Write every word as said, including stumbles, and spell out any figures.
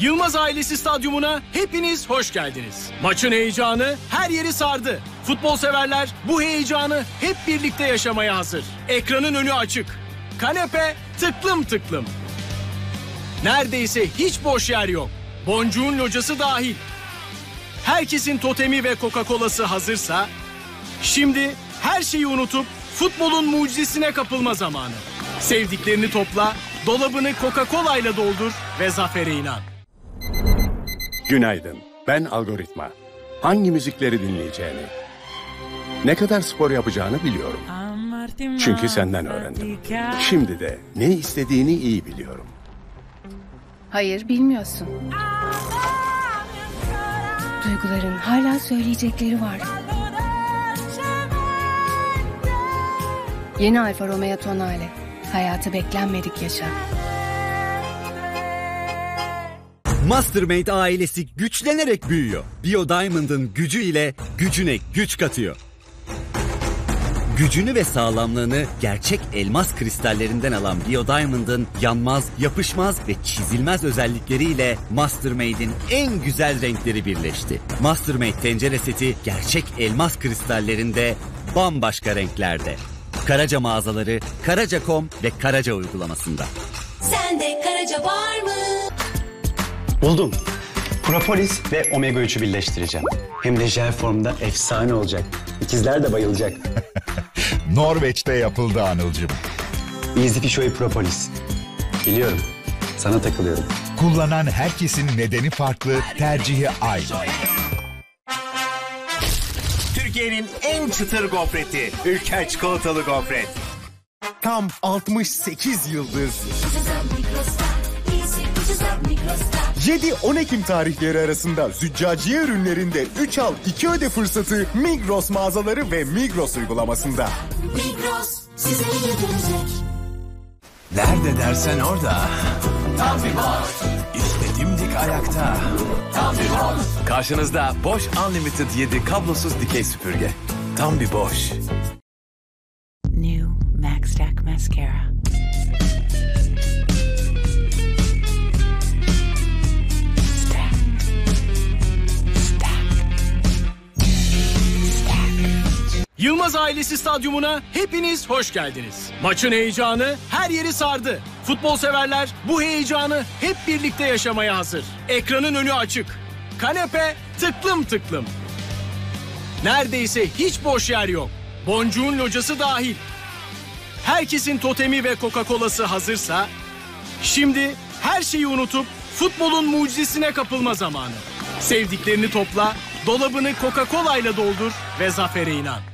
Yılmaz Ailesi Stadyumuna hepiniz hoş geldiniz. Maçın heyecanı her yeri sardı. Futbol severler bu heyecanı hep birlikte yaşamaya hazır. Ekranın önü açık. Kanepe tıklım tıklım. Neredeyse hiç boş yer yok. Boncuğun locası dahil. Herkesin totemi ve Coca-Cola'sı hazırsa, şimdi her şeyi unutup futbolun mucizesine kapılma zamanı. Sevdiklerini topla, dolabını Coca-Cola ile doldur ve zafere inan. Günaydın, ben Algoritma. Hangi müzikleri dinleyeceğini, ne kadar spor yapacağını biliyorum. Çünkü senden öğrendim. Şimdi de ne istediğini iyi biliyorum. Hayır, bilmiyorsun. Duyguların hala söyleyecekleri var. Yeni Alfa Romeo Tonale. Hayatı beklenmedik yaşa. Mastermate ailesi güçlenerek büyüyor. BioDiamond'ın gücü ile gücüne güç katıyor. Gücünü ve sağlamlığını gerçek elmas kristallerinden alan BioDiamond'ın yanmaz, yapışmaz ve çizilmez özellikleriyle Mastermate'in en güzel renkleri birleşti. Mastermate tencere seti gerçek elmas kristallerinde bambaşka renklerde. Karaca mağazaları, karaca nokta com ve Karaca uygulamasında. Sende Karaca var mı? Buldum. Propolis ve omega üçü birleştireceğim. Hem de jel formda efsane olacak. İkizler de bayılacak. Norveç'te yapıldı Anılcım. Easy Fish Oil Propolis. Biliyorum. Sana takılıyorum. Kullanan herkesin nedeni farklı, tercihi aynı. Türkiye'nin en çıtır gofreti. Ülker çikolatalı gofret. Tam altmış sekiz yıldır yedi on Ekim tarihleri arasında züccaciye ürünlerinde üç al iki öde fırsatı Migros mağazaları ve Migros uygulamasında. Migros size yedirecek. Nerede dersen orada. Tam bir boş. İşte dimdik ayakta. Tam bir boş. Karşınızda Bosch Unlimited yedi kablosuz dikey süpürge. Tam bir boş. New Max Stack Mascara. Stack. Stack. Stack. Yılmaz Ailesi Stadyumuna hepiniz hoş geldiniz. Maçın heyecanı her yeri sardı. Futbol severler bu heyecanı hep birlikte yaşamaya hazır. Ekranın önü açık. Kanepe tıklım tıklım. Neredeyse hiç boş yer yok. Boncuğun locası dahil. Herkesin totemi ve Coca-Cola'sı hazırsa, şimdi her şeyi unutup futbolun mucizesine kapılma zamanı. Sevdiklerini topla, dolabını Coca-Cola ile doldur ve zafere inan.